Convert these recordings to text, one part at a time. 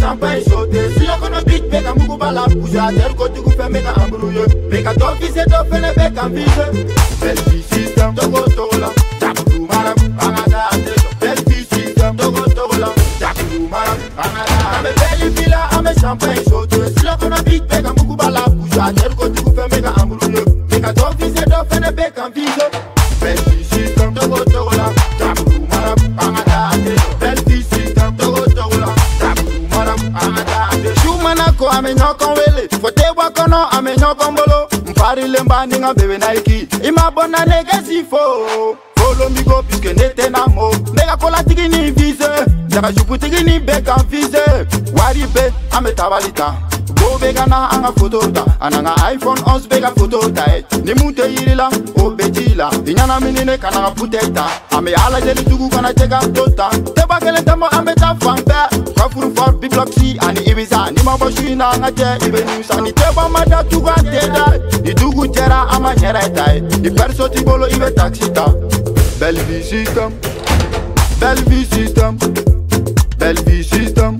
champagne sauté. Si on connaît big bega mugu bala pouja. Terre côté gu fait mega embrouillé. Mega top vise top fene bega vise. Belle vie system togo tola. Tabu maram angada ate. Belle vie system togo tola. Tabu maram angada. Ame belle villa ame champagne sauté. Si on connaît big bega mugu bala pouja. Terre côté gu fait mega embrouillé. Mega top vise top fene bega vise. Belle vie system togo tola. Tabu maram angada ate. Belle vie system togo tola. Tabu maram angada ate. Shumanako ame nyoko wele. Fote wakono ame nyoko mbolo. Mpari lemba ninga bebe Nike. Ima bona negasi fo. Follow me go puisque nete na mo. Mega kola tigi ni vise. Jaka jupu tigi ni beka vise. Wari be ame tabalita. Go bega na anga photo ta. Ananga iPhone 11 bega photo ta. Ni mute yirila o betila. Inyana minine kana puteta. Ame ala jeli tugu kana cheka tota. Teba kele tamo ame ta fanbe. Kafuru for big block C ani Ibiza. Ni maboshi na ngaje ibe nusa. Ni teba mada tugu anteda. Ni tugu jera ama nyera itai. Ni perso tibolo ibe taxita. Belle vie system. Belle vie system. Belle vie system.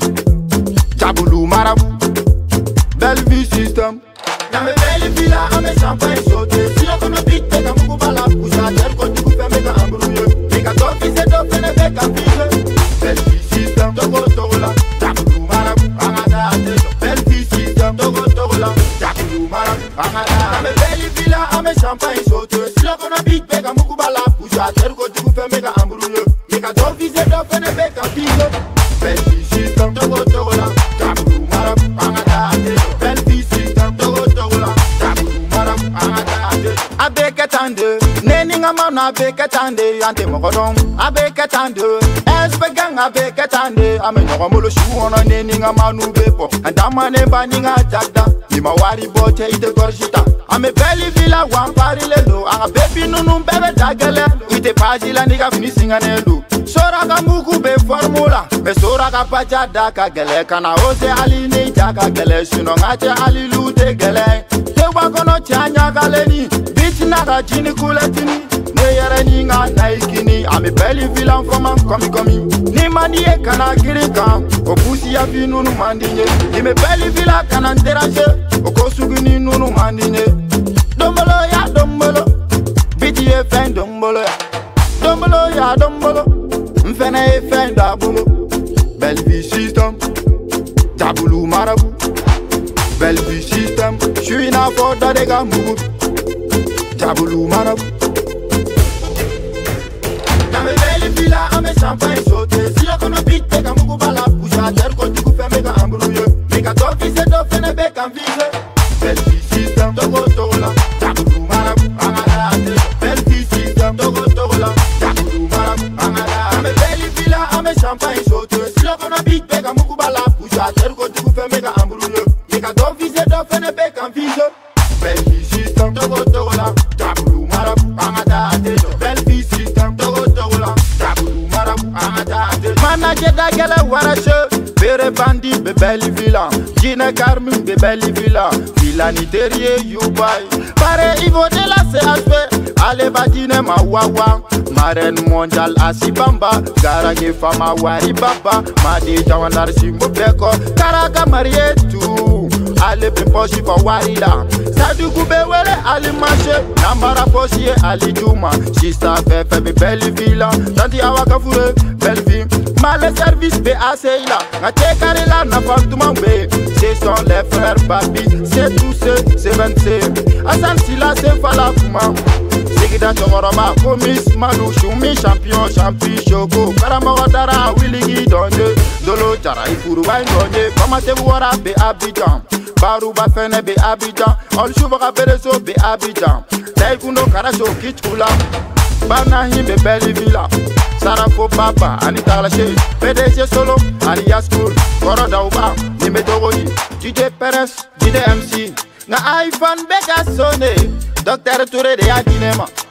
Jabulu marabu. Belle vie system. Y'a me belle villa, ame champagne sauté. Si on connaît big bega mugu bala pouja. Terre côté gu fait mega embrouillé. Mega top vise top fene bega vise. Belle vie system togo tola. Tabu marabu angada ate. Belle vie system togo tola. Tabu marabu angada. Ame belle villa, ame champagne sauté. Si on connaît big bega mugu bala pouja. Terre côté gu fait mega embrouillé. Mega top vise top fene bega vise. Belle vie system togo tola. Tabu marabu angada ate. Belle vie system togo tola. Tabu marabu angada ate. Abeketande, neninga mana abeketande. Ante mokodom abeketande. Espegang abeketande. Ame nyogomolo shuona neninga manu bepo. Andamane baninga jagda. Lima wari boche ite gorjita. Ame belle villa wampari lelo. Anga baby nunu bebe dagele. Ite pajila niga finisinga nelu. Soraka muku be formula. Me soraka pacha daka gele. Kana ose aline jaka gele. Suno ngache alilu te gele. Te wakono chanya galeni. Bitch naga jini kuletini. Ne yere ninga naikini. Ame belle villa mfama komi. Ni maniye kana girika. Opusi ya fi nunu mandinye. Ime belle villa kana nteranje. Okosugini nunu mandinye. Dombolo ya dombolo. Bitch ye fen dombolo ya. Dombolo ya dombolo. Mfene ye fen dabolo. Belle vie system. Jabulu marabu. Belle vie system. J'suis na foda de gamugu. Jabulu marabu. Ame belle villa, ame champagne sauté. Si on connaît big bega mugu bala pouja. Terre côté gu fait mega embrouillé. Mega top vise top fene bega vise. Belle vie system togo tola. Jabulu marabu angada ate. Belle vie system togo tola. Jabulu marabu angada. Ame belle villa, ame champagne sauté. Si on connaît big bega mugu bala pouja. Terre côté gu fait mega embrouillé. Mega top vise top fene bega vise. Belle vie system togo tola. Jabulu marabu angada ate. Belle vie system togo tola. Jabulu marabu angada ate. Manager da gele warashe. Bere bandi be belle villa. Jine karmi be belle villa. Villa ni terrier you buy. Pare ivo de la CHP. Ale batine ma wawa. Marraine mondial asibamba. Garage fama wari baba. Madi jawandar simbo beko. Karaka marietu. Ale piposhi for warida. Sadu kube wele ali manche. Nambara poshi ali juma. Sista fefe be belle villa. Tanti awaka fure belle vie. Male service be aseila. Nga chekare la na fantuma we. Ce sont les frères Babi. C'est tout c'est 20. Asan sila se fala kuma. Sigida chogoroma komis manu shumi champion shoko. Karamba wadara wiligi donje. Dolo jara ifuru wain donje. Kama te wara be Abidjan. Baru ba fene be Abidjan. Ol shubaka bereso be Abidjan. Taikundo karasho kichkula. Bana himbe belle villa. Sarafo papa Anita Lache. PDG solo alias cool. Koro dauba Nime Dogoni. DJ Perez DJ MC. Nga iPhone beka sone. Dr. Touré de Adinema.